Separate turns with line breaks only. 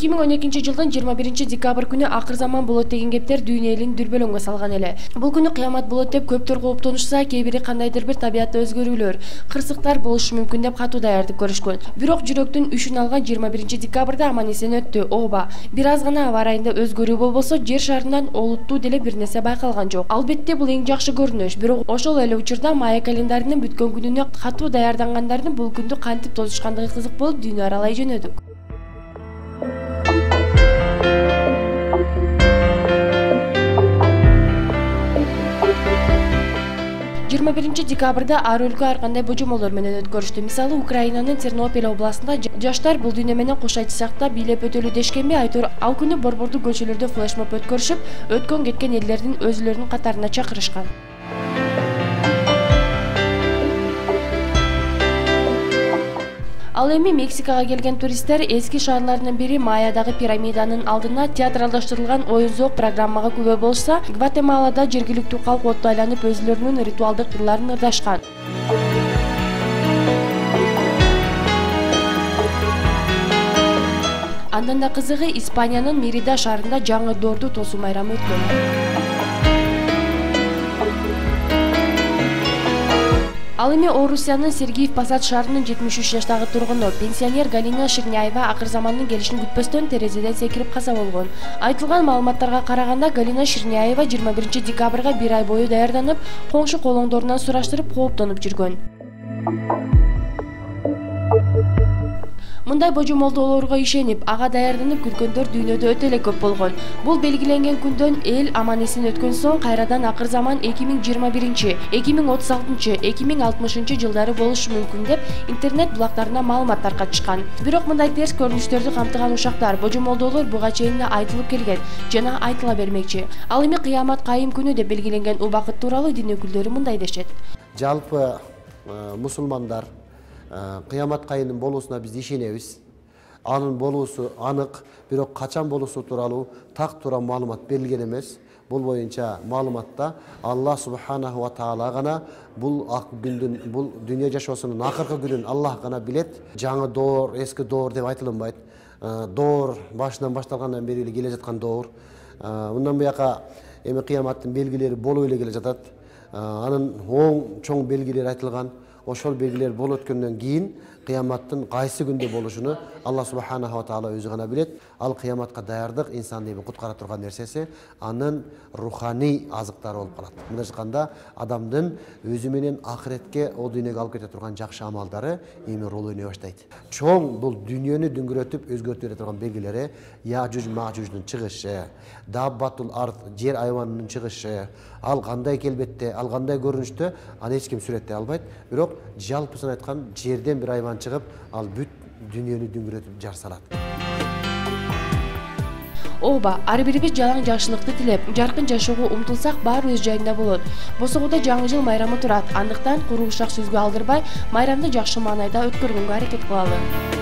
2012-жылдын 21-декабрь күнү акыр заман болот деген кептер дүйнө элин дүрбөлөңгө салган эле. Бул күнү кыямат болот деп көптөр кооптонушса, кээ бири кандайдыр бир табиятта өзгөрүүлөр, кырсыктар болушу мүмкүн деп катуу даярдык көрүшкөн. Бирок жүрөктүн үшүн алган 21-декабрда аман-эсен өттү. Ооба, бир аз гана аба ырайында өзгөрүү болбосо, жер шарынан олуттуу деле бир нерсе байкалган жок. Албетте бул эң жакшы көрүнүш, бирок ошол эле учурда майя календарынын бүткөн күнүнө катуу даярдангандардын бул күндү кантип тосушкандыгы кызык болуп дүйнө аралай жөнөдүк. 21-декабрда ар өлкө ар кандай божомолдор менен өткөрүштү. Мисалы, Украинанын Тернопиль областында жаштар бул дүйнө менен кош айтышсак да бийлеп өтөлү дешкенби, айтор ал күнү борбордук көчөлөрдө флешмоб өткөрүшүп, өткөн кеткен элдердин өзүлөрүнүн катарына чакырышкан. Ал эми Мексикага келген туристтер эски шаарлардын бири Майядагы пирамиданын алдына театралдаштырылган оюн-зоок программага күбө болушса, Гватемалада жергиликтүү калк отто айланып өзүлөрүнүн ритуалдык ырларын ырдашкан. Андан да кызыгы, Испаниянын Мерида шаарында жаңы доорду тосуу майрамы өткөн. Ал эми Орусиянын Сергиев Посад шаарынын 73 жаштагы тургуну, пенсионер Галина Ширняева акыр замандын келишин күтпөстөн терезеден секирип каза болгон. Айтылган маалыматтарга караганда, Галина Ширняева 21-декабрга бир ай бою даярданып, коңшу колоңдорунан сураштырып, кооптонуп жүргөн. Мындай божомолдоолорго ишенип, ага даярданып күткөндөр дүйнөдө өтө эле көп болгон. Бул белгиленген күндөн эл аман-эсен өткөн соң кайрадан акыр заман 2021, 2036, 2060 жылдары болушу мүмкүн деп интернет булактарына маалымат таркатышкан. Бирок мындай терс көрүнүштөрдү камтыган ушактар, божомолдоолор буга чейин айтылып келген жана айтыла бермекчи. Ал эми кыямат кайым күнү деп белгиленген убакыт тууралуу дин өкүлдөрү мындай дешет.
Жалпы мусулмандар кыямат кайымдын болуусуна биз ишенебиз. Анын болуусу анык, бирок качан болуусу тууралуу так туура маалымат берилген эмес. Бул боюнча маалыматта Аллах субханаху ва таала гана бул күндүн, бул дүйнө жашоосунун акыркы күнүн Аллах гана билет. Жаңы доор, эски доор деп айтылынбайт. Доор башынан башталгандан бери келе жаткан доор. Мындан буяка эми кыяматтын белгилери болуп эле келе жатат. Анын оң чоң белгилери айтылган. Ошол белгилер болуп өткөндөн кийин кыяматтын кайсы күндө болушуну Аллах субханаху ва таала өзү гана билет. Ал кыяматка даярдык инсанды эми куткара турган нерсеси анын руханий азыктары болуп калат. Мындайча айтканда, адамдын өзү менен ахиретке, о дүйнөгө алып кете турган жакшы амалдары эми роль ойной баштайт. Чоң бул дүйнөнү дүңгүрөтүп өзгөртүп турган белгилери Яжуж Мажуждун чыгышы, Даббатул ард, жер айванынын чыгышы, ал кандай келбетте, ал кандай көрүнүштө, аны эч ким сүрөттөй албайт. Бирок жалпысын айткан, жерден бир айван чыгып, ал бүт дүйнөнү дүңгүрөтүп жар салат.
Ооба, ар бирибиз жалаң жакшылыкты тилеп, жаркын жашоого умтулсак, баары өз жайында болот. Босогодо жаңы жыл майрамы турат. Андыктан куру ушак сөзгө алдырбай, майрамды жакшы маанайда өткөргөнгө аракет кылалы.